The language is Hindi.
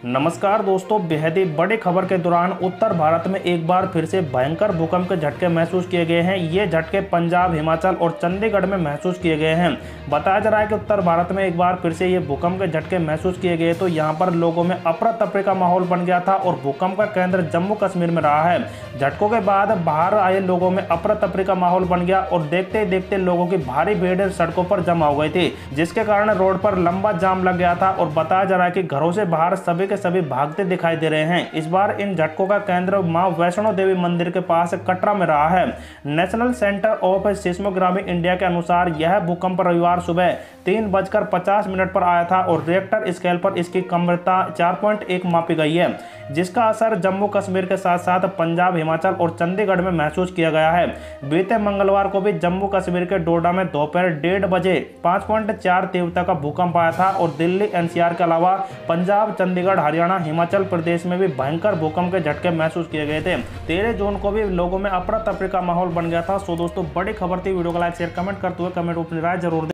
नमस्कार दोस्तों, बेहद ही बड़ी खबर के दौरान उत्तर भारत में एक बार फिर से भयंकर भूकंप के झटके महसूस किए गए हैं। ये झटके पंजाब, हिमाचल और चंडीगढ़ में महसूस किए गए हैं। बताया जा रहा है कि उत्तर भारत में एक बार फिर से ये भूकंप के झटके महसूस किए गए तो यहाँ पर लोगों में अफरा तफरी का माहौल बन गया था और भूकंप का केंद्र जम्मू कश्मीर में रहा है। झटकों के बाद बाहर आए लोगों में अफरा तफरी का माहौल बन गया और देखते ही देखते लोगों की भारी भीड़ सड़कों पर जमा हो गई थी, जिसके कारण रोड पर लंबा जाम लग गया था और बताया जा रहा है कि घरों से बाहर सभी के सभी भागते दिखाई दे रहे हैं। इस बार इन झटकों का केंद्र मां वैष्णो देवी मंदिर के पास कटरा में रहा है। National centre of seismography India के अनुसार यह भूकंप रविवार सुबह 3:50 पर आया था और रिएक्टर स्केल पर इसकी तीव्रता 4.1 मापी गई है, जिसका असर जम्मू कश्मीर के साथ साथ पंजाब, हिमाचल और चंडीगढ़ में महसूस किया गया है। बीते मंगलवार को भी जम्मू कश्मीर के डोडा में दोपहर 1:30 बजे 5.4 तीव्रता का भूकंप आया था और दिल्ली, एनसीआर के अलावा पंजाब, चंडीगढ़, हरियाणा, हिमाचल प्रदेश में भी भयंकर भूकंप के झटके महसूस किए गए थे। 13 जून को भी लोगों में अफरा तफरी का माहौल बन गया था। सो दोस्तों, बड़ी खबर थी। वीडियो को लाइक, शेयर, कमेंट करते हुए कमेंट अपनी राय जरूर दें।